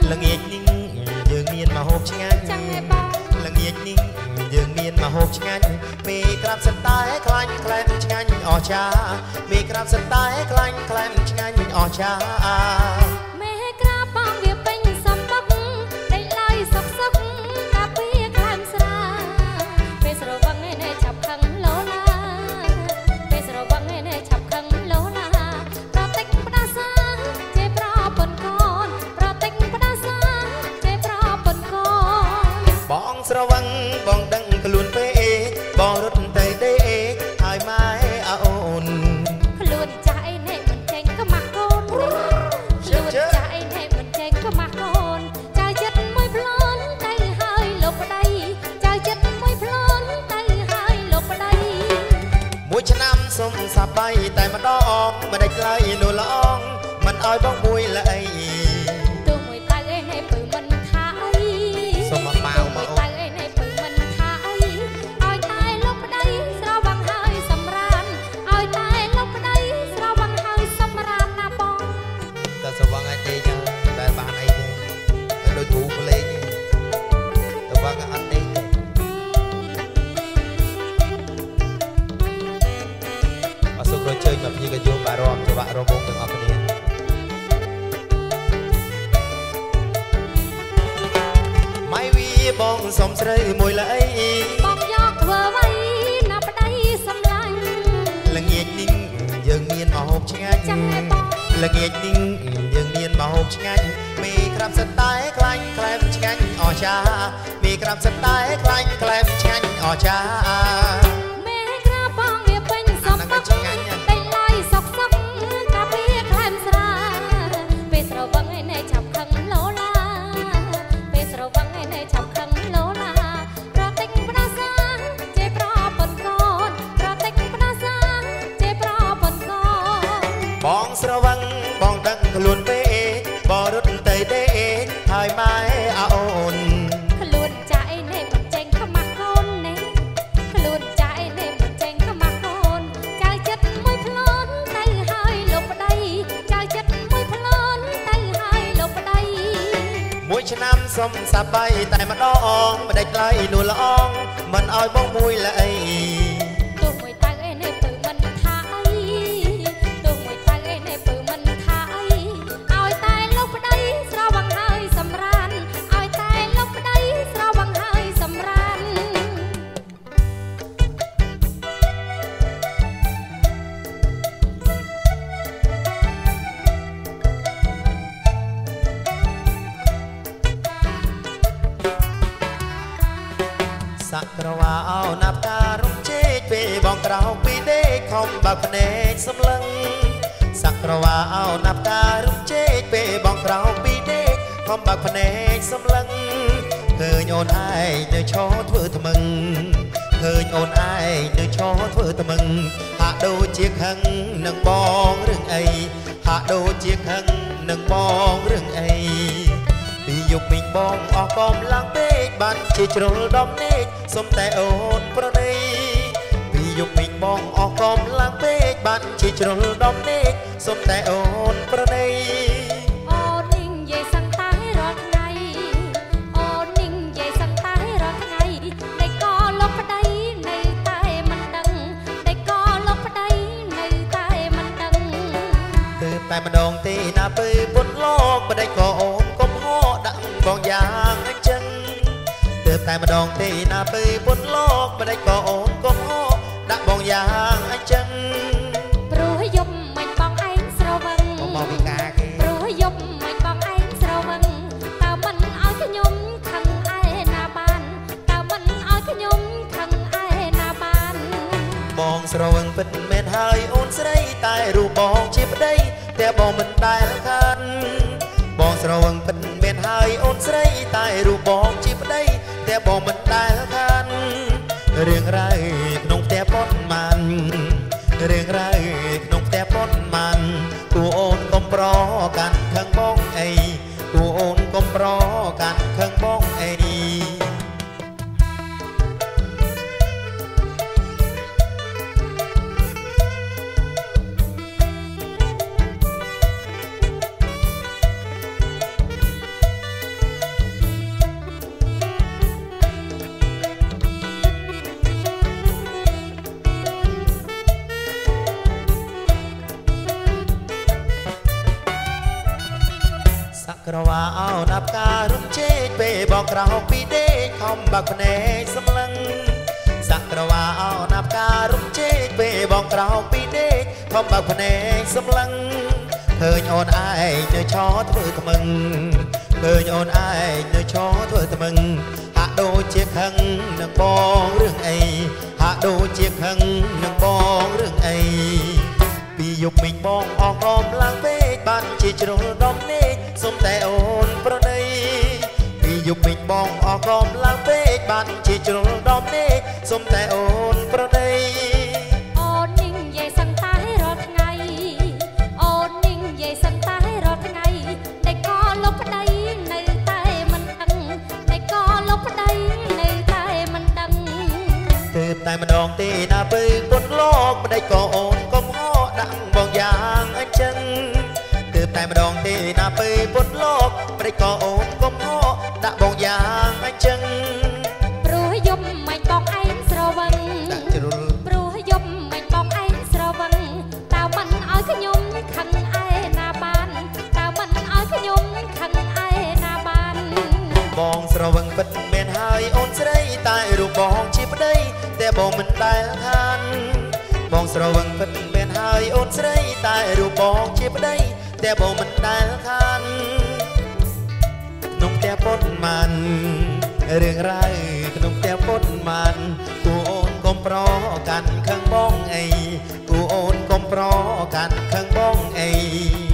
ល្ងាចនេះយើងមានមហូបឆ្ងាញ់ចាំឯបងល្ងាចនេះយើងមានមហូបឆ្ងាញ់មេក្រាបសតែខ្លាញ់ក្លែមឆ្ងាញ់អស្ចារ្យមេក្រាបសតែខ្លាញ់ក្លែមឆ្ងាញ់អស្ចារ្យមេក្រាបបងវាពេញសំបុកដេកឡើយសុកសុកកាពីខ្លែមស្រាពេលស្រវឹងឯឆាប់ខឹងលោឡាពេលស្រវឹងឯឆាប់ខឹងលោឡាប្រតិចផ្ដាសាជេប្រពន្ធកូនប្រតិចផ្ដាសាជេប្រពន្ធកូនបងស្រវឹងបងដឹងខ្លួនពេកបងរត់ទៅដេកហើយម៉ែអូនខ្លួនចាស់អីនេះមិនចេញក៏ម៉ាស់កូនខ្លួនចាស់អីនេះមិនចេញក៏ម៉ាស់កូនចៅចិត្តមួយប្លន់ទៅហើយលោកប្តីចៅចិត្តមួយប្លន់ទៅហើយលោកប្តីមួយឆ្នាំសុំសាបាយតែម្ដងមិនដេចឡើយនោះល្អងមិនឲ្យបងមួយល្អីទោះមួយទៅឯនេះពើមិនថាអីសុំមកម៉ៅមកទៅឯនេះពើមិនថាអីឲ្យតែលោកប្តីស្រវឹងហើយសម្រានឲ្យតែលោកប្តីស្រវឹងហើយសម្រានណាបងតែស្រវឹងឲ្យទេចឹងតែបានអីទេតែដូចគ្រូផ្លេងទេតែវ៉ាងអត់ទេអសុខរជើញមកភ្ញៀវកយោបារម្ភច្រវាក់រមងទាំងអស់គ្នាម៉ៃវីបងសុំស្រីមួយល្អីបងយកធ្វើໄວណាប្តីសំឡាញ់ល្ងាចនេះយើងមានមហូបឆ្ងាញ់ល្ងាចនេះយើងមានមហូបឆ្ងាញ់មេក្រាបសតែខ្លាញ់ក្លែមឆ្ងាញ់អស្ចារ្យមេក្រាបសតែខ្លាញ់ក្លែមឆ្ងាញ់អស្ចារ្យមេក្រាបបងវាពេញសំបុកដេញឡើយសុកសុកកាពីខ្លែមស្រាពេលស្រវឹងឯនេះឆាប់ខឹងលោឡាពេលស្រវឹងឯនេះឆាប់ខឹងលោឡាប្រតិចផ្ដាសាជេប្រពន្ធកូនប្រតិចផ្ដាសាជេប្រពន្ធកូនបងស្រវឹងបងដឹងខ្លួនពេកបងរត់ទៅដេកហើយម៉ែអូនខ្លួនចាស់អីនេះមិនចេញខ្មាស់កូននេះខ្លួនចាស់អីនេះមិនចេញខ្មាស់កូនចៅចិត្តមួយប្លន់ទៅហើយលោកប្តីចៅចិត្តមួយប្លន់ទៅហើយលោកប្តីមួយឆ្នាំសុំសាបាយតែម្ដងមិនដេចឡើយនោះល្អងមិនឲ្យបងមួយល្អីទោះមួយទៅឯនេះពើមិនថាអីទោះមួយទៅឯនេះពើមិនថាអីឲ្យតែលោកប្តីស្រវឹងហើយសម្រានឲ្យតែលោកប្តីស្រវឹងហើយសម្រានសក្រវាអោណាប់ការំជែកពេលបងក្រោកពីដេកខំបើកភ្នែកសម្លឹងសក្រវាអោណាប់ការំជែកពេលបងក្រោកពីដេកខំបើកភ្នែកសម្លឹងឃើញអូនឯងនៅឈរធ្វើថ្មឹងឃើញអូនឯងនៅឈរធ្វើថ្មឹងហាក់ដូចជាខឹងនឹងបងរឿងអីហាក់ដូចជាខឹងនឹងបងរឿងអីពីយប់ពេញបងអស់កំឡើងពេកបានជាជ្រុលដំណេកសុំតែអូនប្រណីពីយប់ពេញបងអស់កំឡើងពេកបានជាជ្រុលដំណេកសុំតែអូនប្រណីអូននឹងនិយាយសឹងតែរាល់ថ្ងៃអូននឹងនិយាយសឹងតែរាល់ថ្ងៃតែក៏លោកប្តីនៅតែមិនដឹងតែក៏លោកប្តីនៅតែមិនដឹងគឺតែម្ដងទេណាពើពុនលោកបដិក៏អូនកុំហោដាក់បងយ៉ាងអញ្ចឹងទើបតែម្ដងទេណាពើពុនលោកបដិក៏អូនកុំហោដាក់បងយ៉ាងអញ្ចឹងព្រោះយប់មិនបងឯងស្រវឹងមកពីការគេព្រោះយប់មិនបងឯងស្រវឹងតើមិនឲ្យខ្ញុំខឹងឯណាបានតើមិនឲ្យខ្ញុំខឹងឯណាបានបងស្រវឹងពិតមែនហើយអូនស្រីតែរូបបងជាប្តីតែបងមិនដែលខានបងស្រវឹងពិតមែនហើយអូនស្រីតែរូបបងជាប្តីតែបងមិនដែលខានរឿងរ៉ាវក្នុងផ្ទះប៉ុនម៉ានរឿងរ៉ាវក្នុងផ្ទះប៉ុនម៉ានគួរអូនកុំប្រកាន់ខឹងបងអីគួរអូនកុំប្រកាន់ខឹងបងអីក្រវ៉ាអោណាប់ការរំជែកពេលបងក្រោកពីដេកខំបាក់ភ្នែកសម្លឹងសក្រវ៉ាអោណាប់ការរំជែកពេលបងក្រោកពីដេកខំបាក់ភ្នែកសម្លឹងឃើញអូនឯងនៅឈរធ្វើថ្មឹងឃើញអូនឯងនៅឈរធ្វើថ្មឹងហាក់ដូចជាខឹងនឹងបងរឿងអីហាក់ដូចជាខឹងនឹងបងរឿងអីពីយប់មិញបងអស់កំឡើងពេកបានជាជ្រុលដំណេកសុំតែអូនប្រណីពីយប់មិញបងអស់កំឡើងពេកបានជាជ្រុលដំណេកសុំតែអូនប្រណីអូននឹងនិយាយសឹងតែរាល់ថ្ងៃអូននឹងនិយាយសឹងតែរាល់ថ្ងៃតែក៏លុបប្តីនៅតែមិនដឹងតែក៏លុបប្តីនៅតែមិនដឹងទើបតែម្ដងទេណាពើពុតលោកម្ដេចក៏អូនកុំហោដាក់បងយ៉ាងអញ្ចឹងទើបតែម្ដងទេណាពើពុតលោកម្ដេចក៏អូនកុំហោដាក់បងយ៉ាងអញ្ចឹងព្រោះយប់មិនបងឯងស្រវឹងដាក់ជ្រុលព្រោះយប់មិនបងឯងស្រវឹងតើមិនឲ្យខ្ញុំខឹងឯណាបានតើមិនឲ្យខ្ញុំខឹងឯណាបានបងស្រវឹងពិតមែនហើយអូនស្រីតែរូបបងជាប្តីតែបងមិនដែលខានបងស្រវឹងពិតមែនហើយអូនស្រីតែរូបបងជាប្តីតែបងមិនដែលខានក្នុងផ្ទះពុតម៉ានរឿងរ៉ាវក្នុងផ្ទះពុតម៉ានគូអូនកុំប្រកាន់ខឹងបងអីគូអូនកុំប្រកាន់ខឹងបងអី